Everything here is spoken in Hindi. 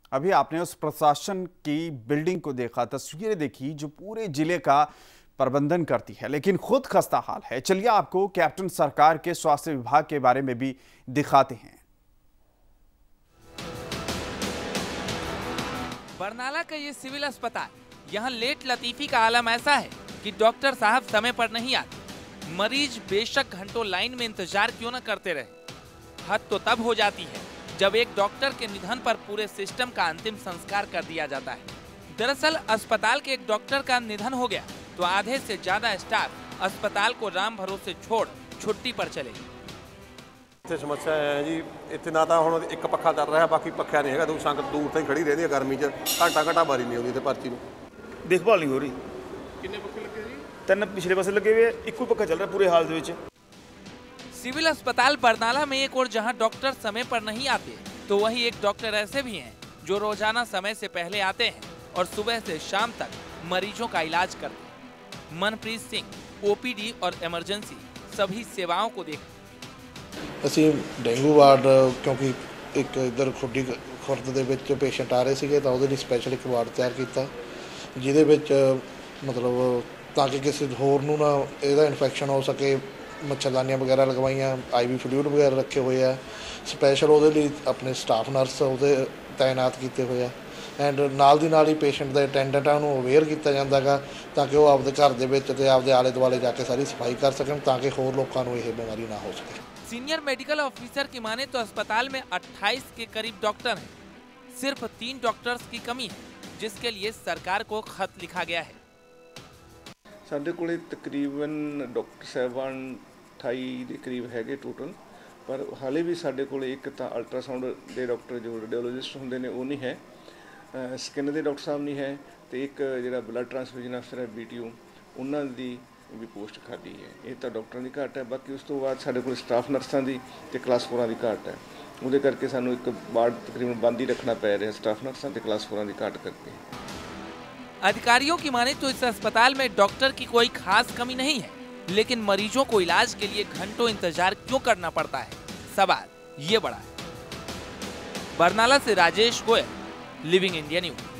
अभी आपने उस प्रशासन की बिल्डिंग को देखा, तस्वीरें देखी जो पूरे जिले का प्रबंधन करती है, लेकिन खुद खस्ता हाल है। चलिए आपको कैप्टन सरकार के स्वास्थ्य विभाग के बारे में भी दिखाते हैं। बरनाला का ये सिविल अस्पताल, यहाँ लेट लतीफी का आलम ऐसा है कि डॉक्टर साहब समय पर नहीं आते। मरीज बेशक घंटों लाइन में इंतजार क्यों न करते रहे। हद तो तब हो जाती है जब एक डॉक्टर के निधन पर पूरे सिस्टम का अंतिम संस्कार कर दिया जाता है। दरअसल अस्पताल के एक डॉक्टर का निधन हो गया तो आधे से ज्यादा स्टाफ अस्पताल को राम भरोसे छोड़ छुट्टी पर चले। समस्या है जी, इतने ना तो हुण एक पक्खा चल रहा है, बाकी पक्खा नहीं है। दूर संगत दूर से खड़ी रहती है गर्मी च, घंटा बारी नहीं आती पर्ची में देखभाल नहीं हो रही। कितने पक्खे लगे जी? 3 पिछले पासे लगे हुए, एक पक्खा चल रहा है पूरे हाल दे विच। सिविल अस्पताल बरनाला में एक और जहां डॉक्टर समय पर नहीं आते, तो वहीं एक डॉक्टर ऐसे भी हैं जो रोजाना समय से पहले आते हैं और सुबह से शाम तक मरीजों का इलाज करते हैं। मनप्रीत सिंह ओपीडी और इमरजेंसी सभी सेवाओं को देख। ਅਸੀਂ ਡੇਂਗੂ ਵਾਰਡ ਕਿਉਂਕਿ ਇੱਕ ਇਧਰ ਖੁਰਦ ਦੇ ਵਿੱਚ ਪੇਸ਼ੈਂਟ ਆ ਰਹੇ ਸੀਗੇ ਤਾਂ ਉਹਦੇ ਲਈ ਸਪੈਸ਼ਲ ਇੱਕ ਵਾਰਡ ਤਿਆਰ ਕੀਤਾ, ਜਿਹਦੇ ਵਿੱਚ ਮਤਲਬ ਤਾਂ ਕਿ ਕਿਸੇ ਹੋਰ ਨੂੰ ਨਾ ਇਹਦਾ ਇਨਫੈਕਸ਼ਨ ਹੋ ਸਕੇ। ਮੱਛਰਦਾਨੀਆਂ ਵਗੈਰਾ ਲਗਵਾਈਆਂ, ਆਈਵੀ ਫਲੂਇਡ ਵਗੈਰਾ ਰੱਖੇ ਹੋਏ ਆ, ਸਪੈਸ਼ਲ ਉਹਦੇ ਲਈ ਆਪਣੇ ਸਟਾਫ ਨਰਸ ਉਹਦੇ ਤਾਇਨਾਤ ਕੀਤੇ ਹੋਏ ਆ। ਐਂਡ ਨਾਲ ਦੀ ਨਾਲ ਹੀ ਪੇਸ਼ੈਂਟ ਦੇ ਅਟੈਂਡੈਂਟ ਆ ਨੂੰ ਅਵੇਅਰ ਕੀਤਾ ਜਾਂਦਾ ਗਾ ਤਾਂ ਕਿ ਉਹ ਆਪਦੇ ਘਰ ਦੇ ਵਿੱਚ ਤੇ ਆਪਦੇ ਆਲੇ ਦੁਆਲੇ ਜਾ ਕੇ ਸਾਰੀ ਸਫਾਈ ਕਰ ਸਕਣ ਤਾਂ ਕਿ ਹੋਰ ਲੋਕਾਂ ਨੂੰ ਇਹ ਬਿਮਾਰੀ ਨਾ ਹੋ ਸਕੇ। सीनियर मेडिकल ऑफिसर की माने तो अस्पताल में 28 के करीब डॉक्टर हैं। सिर्फ 3 डॉक्टर्स की कमी है, जिसके लिए सरकार को खत लिखा गया है। ਸਾਡੇ ਕੋਲੇ ਤਕਰੀਬਨ ਡਾਕਟਰ ਸਾਹਿਬਾਨ 28 ਦੇ ਕਰੀਬ ਹੈਗੇ ਟੋਟਲ, ਪਰ ਹਾਲੇ ਵੀ ਸਾਡੇ ਕੋਲੇ ਇੱਕ ਤਾਂ ਅਲਟਰਾਸਾਊਂਡ ਦੇ ਡਾਕਟਰ ਜੋ ਰੇਡੀਓਲੋਜਿਸਟ ਹੁੰਦੇ ਨੇ ਉਹ ਨਹੀਂ ਹੈ, ਸਕਿਨ ਦੇ ਡਾਕਟਰ ਸਾਹਿਬ ਨਹੀਂ ਹੈ, ਤੇ ਇੱਕ ਜਿਹੜਾ ਬਲੱਡ ਟ੍ਰਾਂਸਫਿਊਜ਼ਨ ਅਫਸਰ ਹੈ BTO, ਉਹਨਾਂ ਦੀ ਵੀ ਪੋਸਟ ਖਾਲੀ ਹੈ। ਇਹ ਤਾਂ ਡਾਕਟਰਾਂ ਦੀ ਘਾਟ ਹੈ। ਬਾਕੀ ਉਸ ਤੋਂ ਬਾਅਦ ਸਾਡੇ ਕੋਲ ਸਟਾਫ ਨਰਸਾਂ ਦੀ ਤੇ ਕਲਾਸ 4ਾਂ ਦੀ ਘਾਟ ਹੈ। ਉਹਦੇ ਕਰਕੇ ਸਾਨੂੰ ਇੱਕ ਵਾਰਡ ਤਕਰੀਬਨ ਬੰਦ ਹੀ ਰੱਖਣਾ ਪੈ ਰਿਹਾ ਸਟਾਫ नर्सा ਤੇ क्लास 4ਾਂ ਦੀ ਘਾਟ करके। अधिकारियों की माने तो इस अस्पताल में डॉक्टर की कोई खास कमी नहीं है, लेकिन मरीजों को इलाज के लिए घंटों इंतजार क्यों करना पड़ता है, सवाल ये बड़ा है। बरनाला से Rajesh Goyal, living India news.